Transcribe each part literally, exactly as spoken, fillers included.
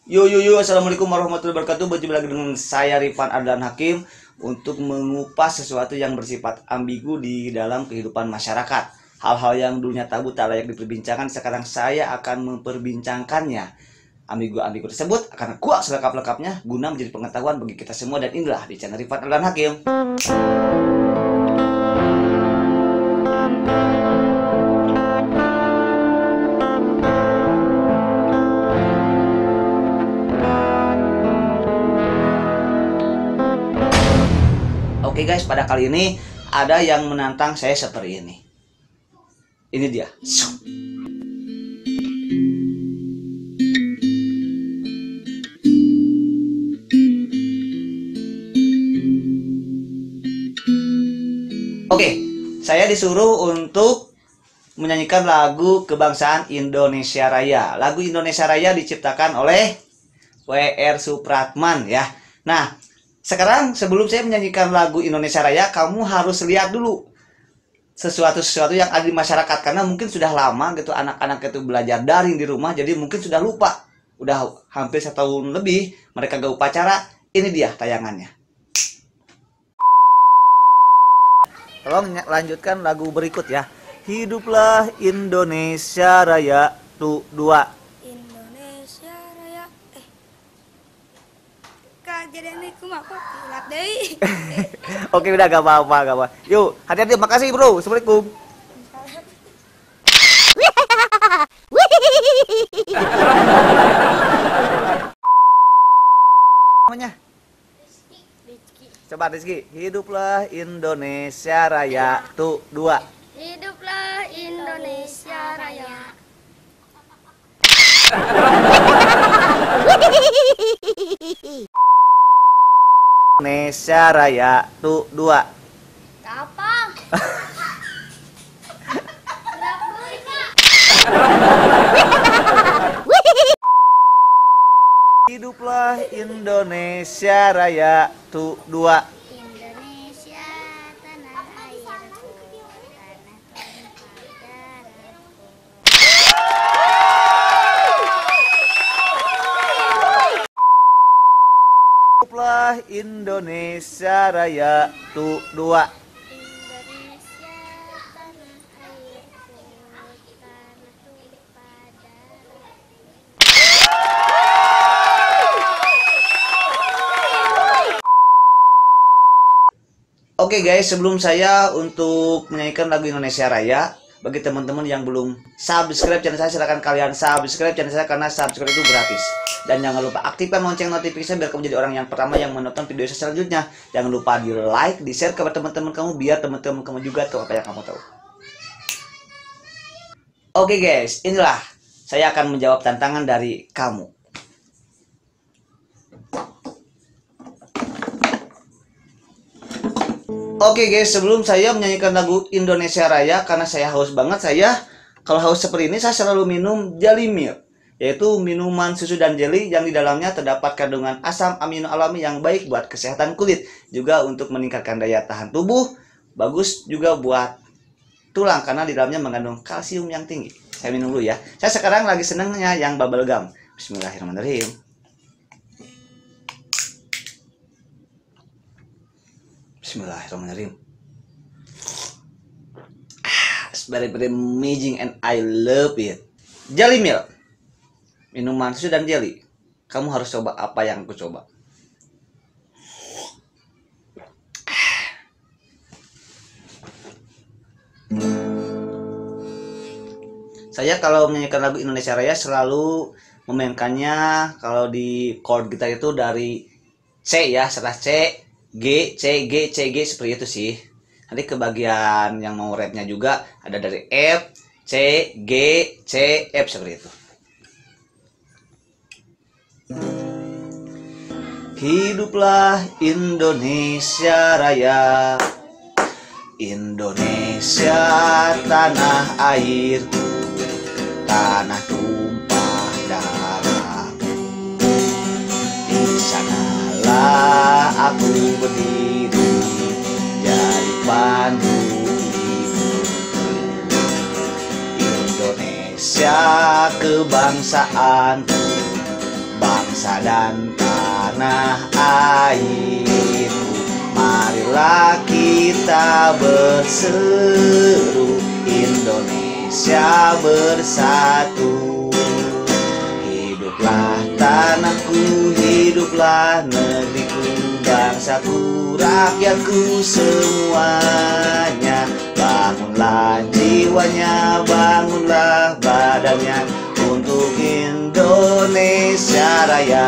Yo yo yo, assalamualaikum warahmatullahi wabarakatuh. Berjumpa lagi dengan saya Rifan Ardan Hakim untuk mengupas sesuatu yang bersifat ambigu di dalam kehidupan masyarakat. Hal-hal yang dulunya tabu tak layak diperbincangkan, sekarang saya akan memperbincangkannya. Ambigu-ambigu tersebut akan kuak selengkap-lengkapnya guna menjadi pengetahuan bagi kita semua, dan inilah di channel Rifan Ardan Hakim. Oke guys, pada kali ini ada yang menantang saya seperti ini. Ini dia. Oke, saya disuruh untuk menyanyikan lagu kebangsaan Indonesia Raya. Lagu Indonesia Raya diciptakan oleh W R Supratman ya. Nah, sekarang sebelum saya menyanyikan lagu Indonesia Raya, kamu harus lihat dulu sesuatu-sesuatu yang ada di masyarakat, karena mungkin sudah lama gitu anak-anak itu belajar daring di rumah, jadi mungkin sudah lupa. Udah hampir satu tahun lebih mereka gak upacara. Ini dia tayangannya. Tolong lanjutkan lagu berikut ya. Hiduplah Indonesia Raya tuh dua. Indonesia Raya eh kejadian ini kumaha hilat deui. Oke, udah gak apa-apa, gak apa. Yuk, hati-hati, makasih bro. Assalamualaikum. Namanya? Rizky. Coba Rizky. Hiduplah Indonesia Raya tuh dua. Hiduplah Indonesia Raya. Indonesia Raya tuh dua. Apa? Hiduplah Indonesia Raya tuh dua. Indonesia tanah airku, tanah tumpah darahku. Hiduplah Indonesia Raya tuh dua. Indonesia tanah airku, tanah tumpah darahku. Oke guys, sebelum saya untuk menyanyikan lagu Indonesia Raya, bagi teman-teman yang belum subscribe channel saya, silahkan kalian subscribe channel saya, karena subscribe itu gratis. Dan jangan lupa aktifkan lonceng notifikasi biar kamu jadi orang yang pertama yang menonton video saya selanjutnya. Jangan lupa di like, di share kepada teman-teman kamu, biar teman-teman kamu juga tahu apa yang kamu tahu. Oke guys, inilah saya akan menjawab tantangan dari kamu. Oke guys, sebelum saya menyanyikan lagu Indonesia Raya, karena saya haus banget, saya kalau haus seperti ini saya selalu minum Jelly Milk, yaitu minuman susu dan jelly yang di dalamnya terdapat kandungan asam amino alami yang baik buat kesehatan kulit, juga untuk meningkatkan daya tahan tubuh, bagus juga buat tulang karena di dalamnya mengandung kalsium yang tinggi. Saya minum dulu ya. Saya sekarang lagi senengnya yang bubble gum. Bismillahirrahmanirrahim. Bismillahirrahmanirrahim. Ah, it's very very amazing and I love it. Jelly Milk, minuman susu dan jelly. Kamu harus coba apa yang aku coba. Saya kalau menyanyikan lagu Indonesia Raya selalu memainkannya kalau di chord gitar itu dari C ya, setelah C, G, C, G, C, G, seperti itu sih. Nanti ke bagian yang mau rapnya juga ada dari F, C, G, C, F, seperti itu. Hiduplah Indonesia Raya, Indonesia tanah airku, tanah tumpah darahku. Di sanalah aku berdiri, jadi pandu hidupku. Indonesia kebangsaanku, bangsa bangsa dan tanah airku. Marilah kita berseru, Indonesia bersatu. Hiduplah tanahku, hiduplah negeriku, bangsaku, rakyatku semuanya. Bangunlah jiwanya, bangunlah badannya untuk Indonesia Raya.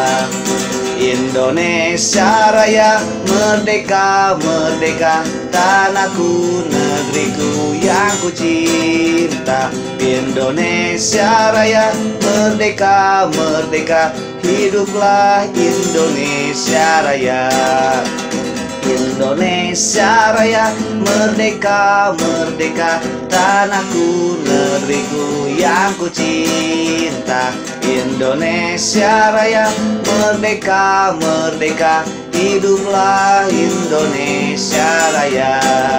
Indonesia Raya, merdeka, merdeka, tanahku, negeriku yang ku cinta. Indonesia Raya, merdeka, merdeka, hiduplah Indonesia Raya. Indonesia Raya, merdeka, merdeka, tanahku, negeriku yang ku cinta. Indonesia Raya, merdeka, merdeka, hiduplah Indonesia Raya.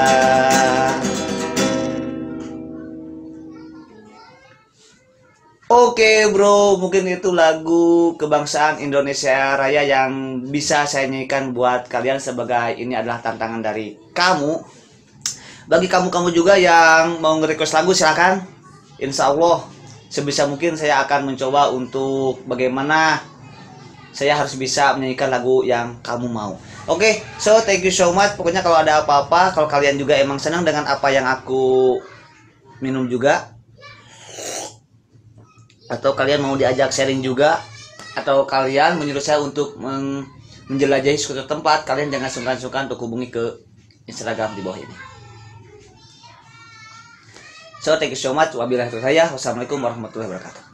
Oke bro, mungkin itu lagu kebangsaan Indonesia Raya yang bisa saya nyanyikan buat kalian sebagai ini adalah tantangan dari kamu. Bagi kamu-kamu juga yang mau nge-request lagu silakan. Insya Allah sebisa mungkin saya akan mencoba untuk bagaimana saya harus bisa menyanyikan lagu yang kamu mau. Oke, so thank you so much. Pokoknya kalau ada apa-apa, kalau kalian juga emang senang dengan apa yang aku minum juga, atau kalian mau diajak sharing juga, atau kalian menyuruh saya untuk men menjelajahi suatu tempat, kalian jangan sungkan-sungkan untuk hubungi ke Instagram di bawah ini. So thank you so much. Wabillahi taufiq hidayah. Wassalamualaikum warahmatullahi wabarakatuh.